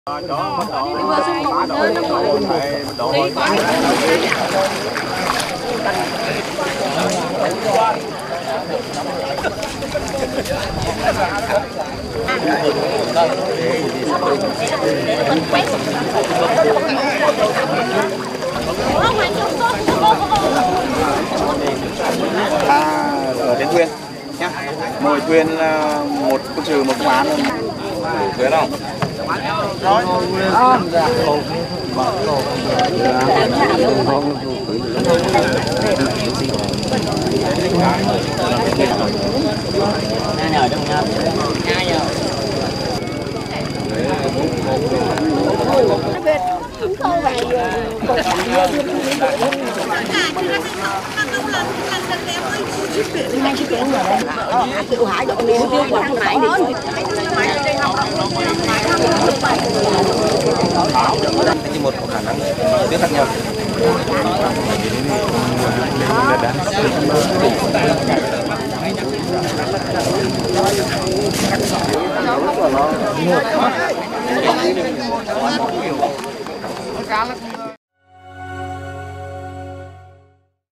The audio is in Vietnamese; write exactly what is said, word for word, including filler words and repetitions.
Ở trên thuyền nhá, mỗi thuyền một quân sự một công an thuyền không? Rồi. Chịu hại được niềm vui của thằng này Chỉ một khả năng tiếp khác nhau. Cá